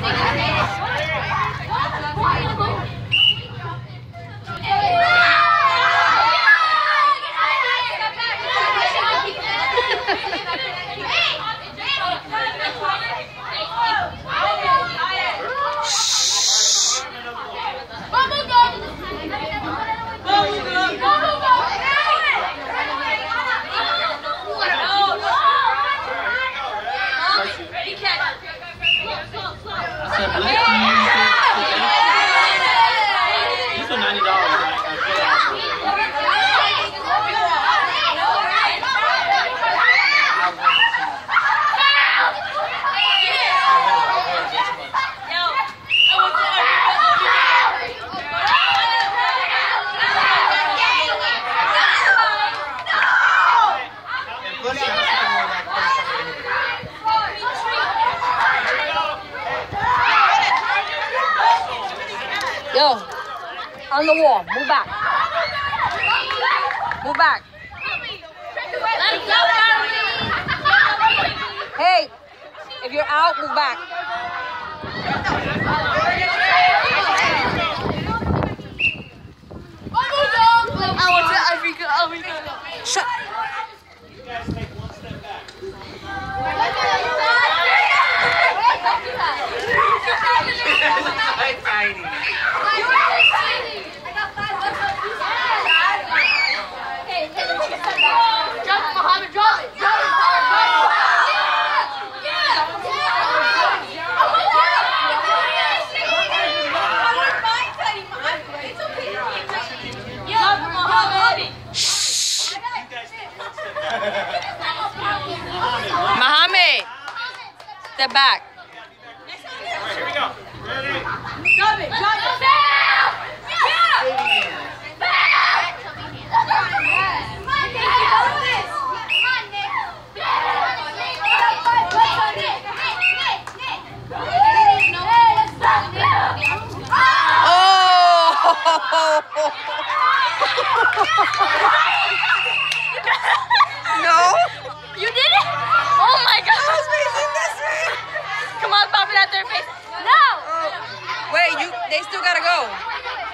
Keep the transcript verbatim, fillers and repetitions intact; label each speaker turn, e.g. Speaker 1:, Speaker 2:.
Speaker 1: Yo, on the wall, move back. Move back. Hey, if you're out, move back.
Speaker 2: I want to Africa, Africa.
Speaker 1: Shut.
Speaker 3: You guys take one step back.
Speaker 4: Tiny.
Speaker 2: Drop it, Muhammad, drop it. Drop it.
Speaker 1: Muhammad, step back.
Speaker 3: Here we go. Ready?
Speaker 2: Drop it, drop it.
Speaker 1: No.
Speaker 2: You did it? Oh my God.
Speaker 1: I was facing this way.
Speaker 2: Come on, pop it out there, face. No.
Speaker 1: Oh. Wait, you. They still gotta go.